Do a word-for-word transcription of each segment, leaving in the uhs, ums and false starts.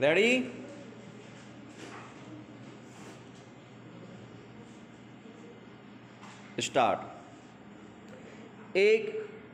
Ready? Start. एक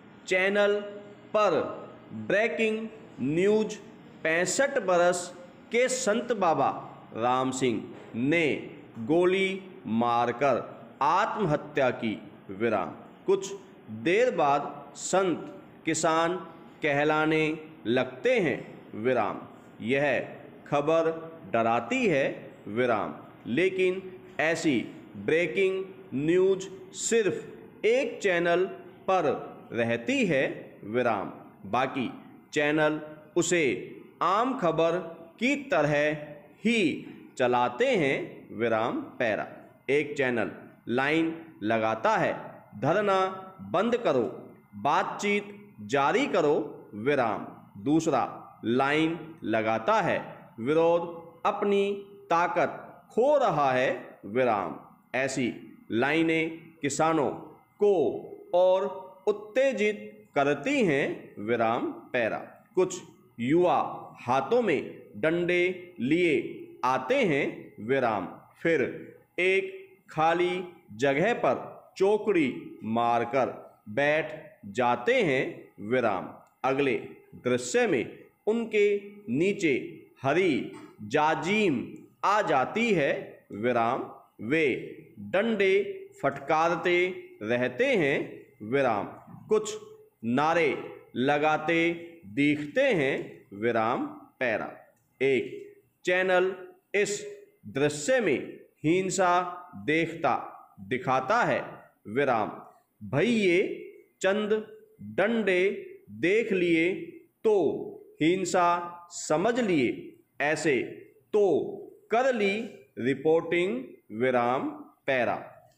channel पर breaking news पैंसठ बरस के संत बाबा राम सिंह ने गोली मारकर आत्महत्या की। विराम। कुछ देर बाद संत किसान कहलाने लगते हैं। विराम। यह खबर डराती है। विराम। लेकिन ऐसी ब्रेकिंग न्यूज सिर्फ एक चैनल पर रहती है। विराम। बाकी चैनल उसे आम खबर की तरह ही चलाते हैं। विराम पैरा। एक चैनल लाइन लगाता है, धरना बंद करो, बातचीत जारी करो। विराम। दूसरा लाइन लगाता है, विरोध अपनी ताकत खो रहा है। विराम। ऐसी लाइनें किसानों को और उत्तेजित करती हैं। विराम पैरा। कुछ युवा हाथों में डंडे लिए आते हैं। विराम। फिर एक खाली जगह पर चौकड़ी मारकर बैठ जाते हैं। विराम। अगले दृश्य में उनके नीचे हरी जाजीम आ जाती है। विराम। वे डंडे फटकारते रहते हैं। विराम। कुछ नारे लगाते दिखते हैं। विराम पैरा। एक चैनल इस दृश्य में हिंसा देखता दिखाता है। विराम। भैये चंद डंडे देख लिए तो हिंसा समझ लिए, ऐसे तो कर ली रिपोर्टिंग। विराम पैरा।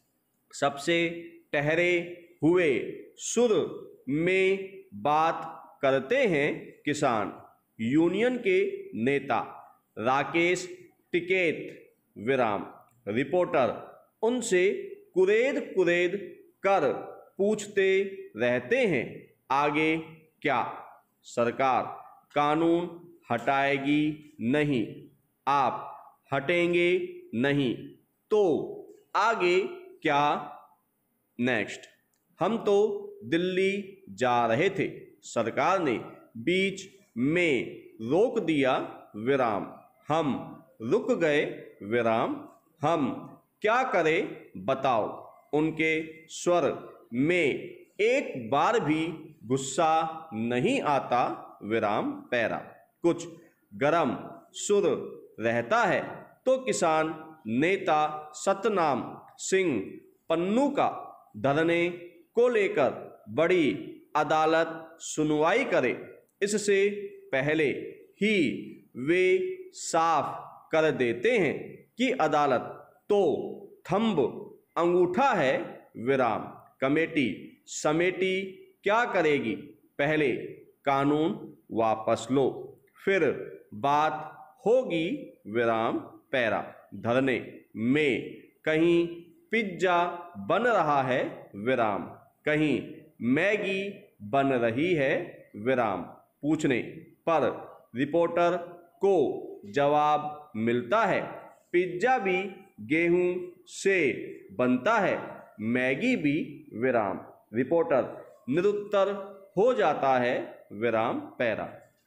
सबसे ठहरे हुए सुर में बात करते हैं किसान यूनियन के नेता राकेश टिकैत। विराम। रिपोर्टर उनसे कुरेद कुरेद कर पूछते रहते हैं, आगे क्या? सरकार कानून हटाएगी नहीं, आप हटेंगे नहीं तो आगे क्या? नेक्स्ट। हम तो दिल्ली जा रहे थे, सरकार ने बीच में रोक दिया। विराम। हम रुक गए। विराम। हम क्या करें बताओ? उनके स्वर में एक बार भी गुस्सा नहीं आता। विराम पैरा। कुछ गरम सुर रहता है तो किसान नेता सतनाम सिंह पन्नू का धरने को लेकर बड़ी अदालत सुनवाई करे, इससे पहले ही वे साफ कर देते हैं कि अदालत तो थंब अंगूठा है। विराम। कमेटी समेटी क्या करेगी? पहले कानून वापस लो, फिर बात होगी। विराम पैरा। धरने में कहीं पिज्जा बन रहा है। विराम। कहीं मैगी बन रही है। विराम। पूछने पर रिपोर्टर को जवाब मिलता है, पिज्जा भी गेहूं से बनता है, मैगी भी। विराम। रिपोर्टर निरुत्तर हो जाता है। विराम पैरा।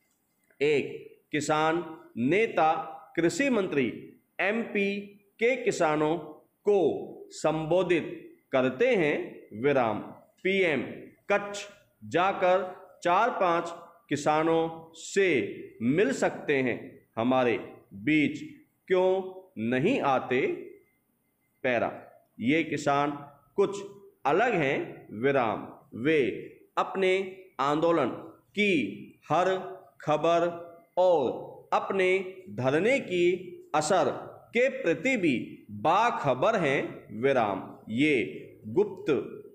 एक किसान नेता कृषि मंत्री एमपी के किसानों को संबोधित करते हैं। विराम। पीएम कच्छ जाकर चार पांच किसानों से मिल सकते हैं, हमारे बीच क्यों नहीं आते? पैरा। ये किसान कुछ अलग हैं। विराम। वे अपने आंदोलन की हर खबर और अपने धरने की असर के प्रति भी बाखबर हैं। विराम। ये गुप्त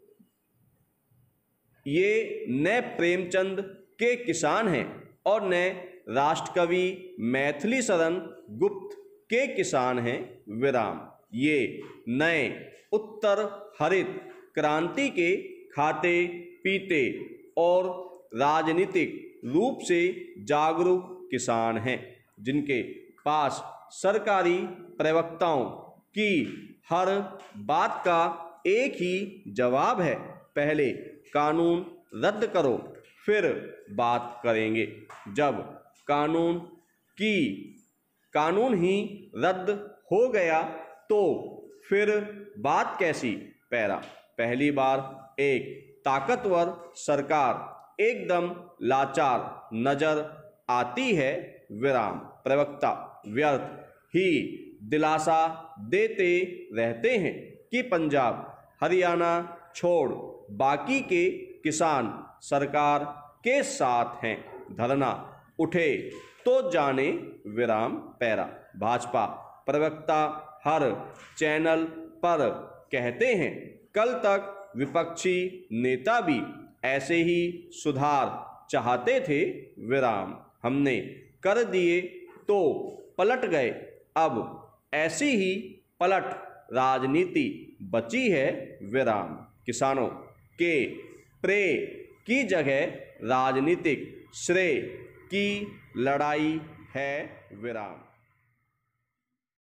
ये न प्रेमचंद के किसान हैं और न राष्ट्रकवि मैथिली शरण गुप्त के किसान हैं। विराम। ये नए उत्तर हरित क्रांति के खाते पीते और राजनीतिक रूप से जागरूक किसान हैं। जिनके पास सरकारी प्रवक्ताओं की हर बात का एक ही जवाब है, पहले कानून रद्द करो फिर बात करेंगे। जब कानून की कानून ही रद्द हो गया तो फिर बात कैसी। पैरा, पहली बार एक ताकतवर सरकार एकदम लाचार नजर आती है, विराम। प्रवक्ता, व्यर्थ ही दिलासा देते रहते हैं कि पंजाब हरियाणा छोड़ बाकी के किसान सरकार के साथ हैं। धरना उठे तो जाने, विराम। पैरा, भाजपा प्रवक्ता हर चैनल पर कहते हैं, कल तक विपक्षी नेता भी ऐसे ही सुधार चाहते थे, विराम। हमने कर दिए तो पलट गए, अब ऐसी ही पलट राजनीति बची है, विराम। किसानों के प्रे की जगह राजनीतिक श्रेय की लड़ाई है, विराम।